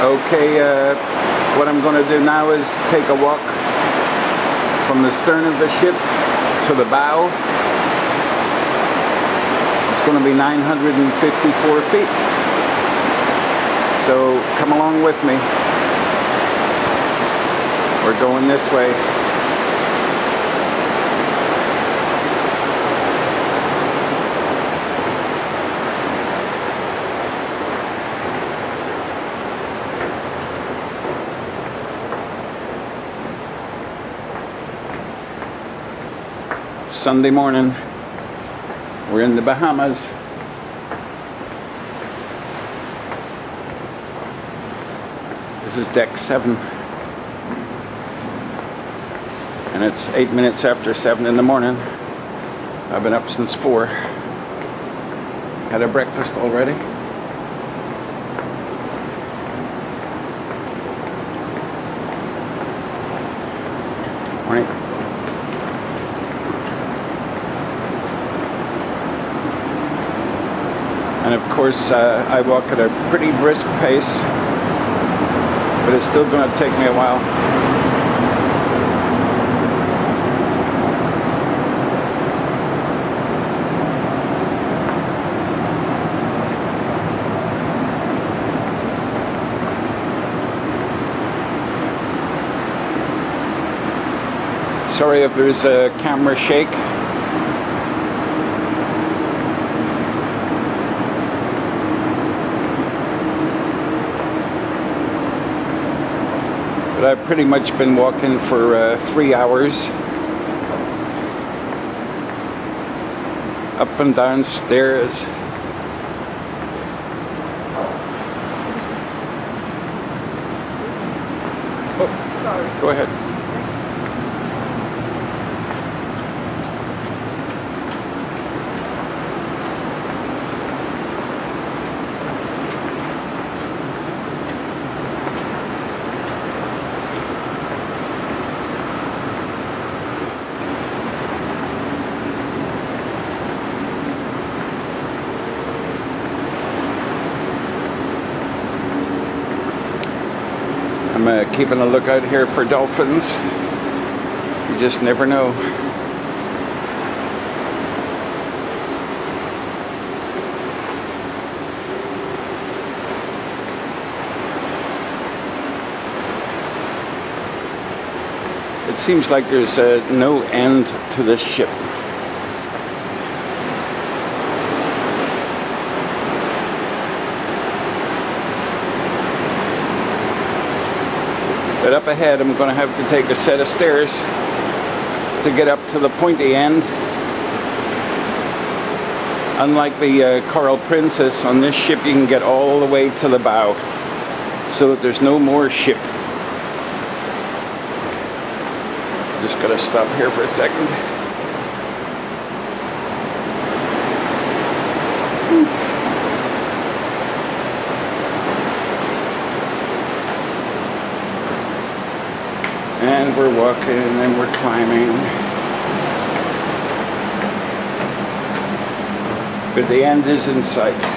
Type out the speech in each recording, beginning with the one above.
Okay, what I'm going to do now is take a walk from the stern of the ship to the bow. It's going to be 954 feet. So come along with me. We're going this way. Sunday morning. We're in the Bahamas. This is deck 7. And it's 8 minutes after 7 in the morning. I've been up since 4. Had a breakfast already. Morning. And of course, I walk at a pretty brisk pace, but it's still going to take me a while. Sorry if there's a camera shake. But I've pretty much been walking for 3 hours. Up and down stairs. Oh, sorry. Go ahead. I'm keeping a lookout here for dolphins. You just never know. It seems like there's no end to this ship. But up ahead, I'm going to have to take a set of stairs to get up to the pointy end. Unlike the Coral Princess, on this ship you can get all the way to the bow, so that there's no more ship. Just got to stop here for a second. And we're walking and we're climbing. But the end is in sight.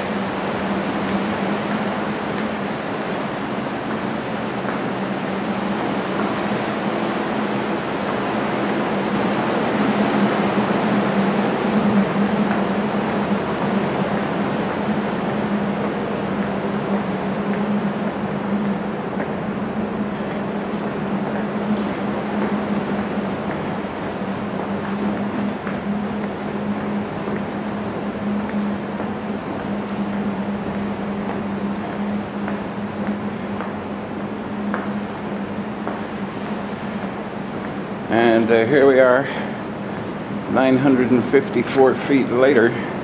And here we are, 954 feet later.